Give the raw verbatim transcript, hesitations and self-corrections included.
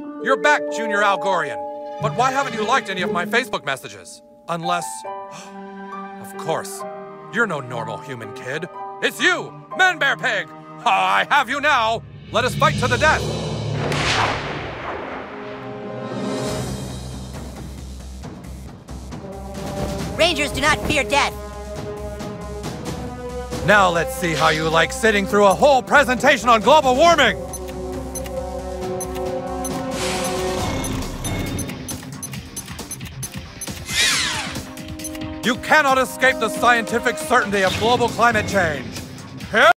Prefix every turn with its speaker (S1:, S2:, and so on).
S1: You're back, Junior Algorian. But why haven't you liked any of my Facebook messages? Unless... Of course, you're no normal human kid. It's you, Man-Bear Pig! I have you now! Let us fight to the death!
S2: Rangers do not fear death.
S1: Now let's see how you like sitting through a whole presentation on global warming! You cannot escape the scientific certainty of global climate change.